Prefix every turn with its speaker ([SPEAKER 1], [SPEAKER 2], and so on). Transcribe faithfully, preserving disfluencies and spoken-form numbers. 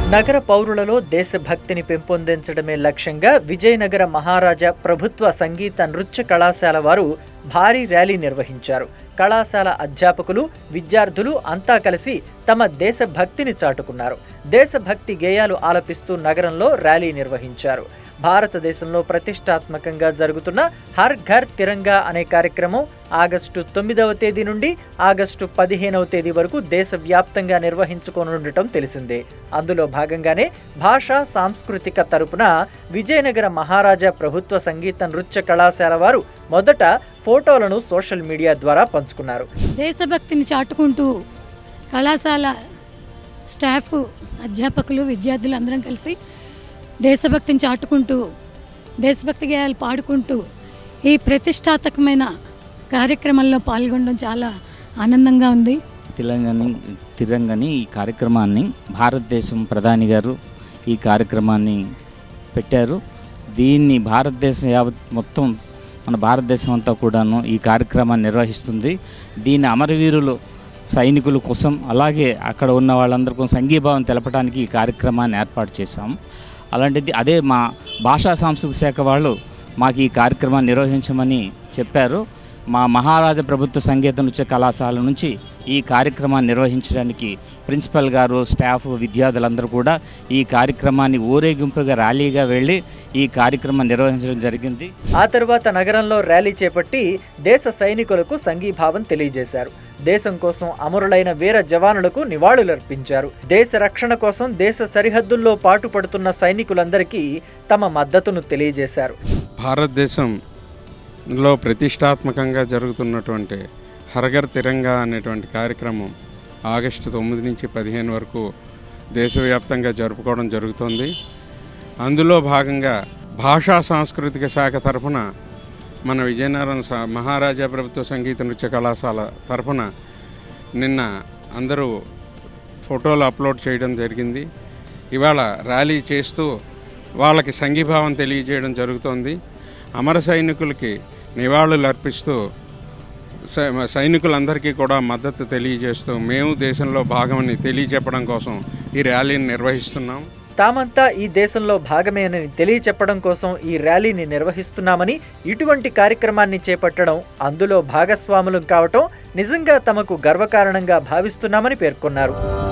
[SPEAKER 1] నగర పౌరులలో దేశభక్తిని పెంపొందించడమే లక్ష్యంగా విజయనగర మహారాజా ప్రభుత్వ సంగీత నృత్య కళాశాల వారు భారీ ర్యాలీ నిర్వహించారు. కళాశాల అధ్యాపకులు, విద్యార్థులు అంతా కలిసి తమ దేశభక్తిని చాటుకున్నారు. దేశభక్తి గేయాలు ఆలపిస్తూ నగరంలో ర్యాలీ నిర్వహించారు. భారతదేశంలో ప్రతిష్టాత్మకంగా జరుగుతున్న హర్ ఘర్ తిరంగా అనే కార్యక్రమం ఆగస్టు తొమ్మిదవ తేదీ నుండి ఆగస్టు పదిహేనవ తేదీ వరకు దేశవ్యాప్తంగా నిర్వహించుకోనుండటం తెలిసిందే. అందులో భాగంగానే భాషా సాంస్కృతిక తరపున విజయనగర మహారాజా ప్రభుత్వ సంగీత నృత్య కళాశాల వారు మొదట ఫోటోలను సోషల్ మీడియా ద్వారా పంచుకున్నారు.
[SPEAKER 2] దేశభక్తిని చాటుకుంటూ కళాశాల స్టాఫ్, అధ్యాపకులు, విద్యార్థులు అందరం కలిసి దేశభక్తిని చాటుకుంటూ దేశభక్తి గేయాలు పాడుకుంటూ ఈ ప్రతిష్టాత్మకమైన కార్యక్రమంలో పాల్గొనడం చాలా ఆనందంగా ఉంది.
[SPEAKER 3] తెలంగాణ తిరంగని ఈ కార్యక్రమాన్ని భారతదేశం ప్రధాని గారు ఈ కార్యక్రమాన్ని పెట్టారు. దీన్ని భారతదేశం యావత్ మొత్తం మన భారతదేశం అంతా కూడాను ఈ కార్యక్రమాన్ని నిర్వహిస్తుంది. దీన్ని అమరవీరులు సైనికుల కోసం, అలాగే అక్కడ ఉన్న వాళ్ళందరికీ సంఘీభావం తెలపడానికి ఈ కార్యక్రమాన్ని ఏర్పాటు చేశాము. అలాంటిది అదే మా భాషా సాంస్కృతిక శాఖ వాళ్ళు మాకు ఈ కార్యక్రమాన్ని నిర్వహించమని చెప్పారు. మా మహారాజా ప్రభుత్వ సంగీత నృత్య కళాశాల నుంచి ఈ కార్యక్రమాన్ని నిర్వహించడానికి ప్రిన్సిపల్ గారు, స్టాఫ్, విద్యార్థులందరూ కూడా ఈ కార్యక్రమాన్ని ఊరేగింపుగా ర్యాలీగా వెళ్ళి ఈ కార్యక్రమాన్ని నిర్వహించడం జరిగింది.
[SPEAKER 1] ఆ తర్వాత నగరంలో ర్యాలీ చేపట్టి దేశ సైనికులకు సంఘీభావం తెలియజేశారు. దేశం కోసం అమరులైన వీర జవానులకు నివాళులర్పించారు. దేశ రక్షణ కోసం దేశ సరిహద్దుల్లో పాటుపడుతున్న సైనికులందరికీ తమ మద్దతును తెలియజేశారు.
[SPEAKER 4] భారతదేశంలో ప్రతిష్టాత్మకంగా జరుగుతున్నటువంటి హర్ ఘర్ తిరంగా అనేటువంటి కార్యక్రమం ఆగస్టు తొమ్మిది నుంచి పదిహేను వరకు దేశవ్యాప్తంగా జరుపుకోవడం జరుగుతుంది. అందులో భాగంగా భాషా సాంస్కృతిక శాఖ తరఫున మన విజయనగరం మహారాజా ప్రభుత్వ సంగీత నృత్య కళాశాల తరఫున నిన్న అందరూ ఫోటోలు అప్లోడ్ చేయడం జరిగింది. ఇవాళ ర్యాలీ చేస్తూ వాళ్ళకి సంఘీభావం తెలియజేయడం జరుగుతోంది. అమర సైనికులకి నివాళులు అర్పిస్తూ సైనికులందరికీ కూడా మద్దతు తెలియజేస్తూ మేము దేశంలో భాగమని తెలియచెప్పడం కోసం ఈ ర్యాలీని నిర్వహిస్తున్నాం.
[SPEAKER 1] తామంతా ఈ దేశంలో భాగమేనని తెలియచెప్పడం కోసం ఈ ర్యాలీని నిర్వహిస్తున్నామని, ఇటువంటి కార్యక్రమాన్ని చేపట్టడం, అందులో భాగస్వాములు కావటం నిజంగా తమకు గర్వకారణంగా భావిస్తున్నామని పేర్కొన్నారు.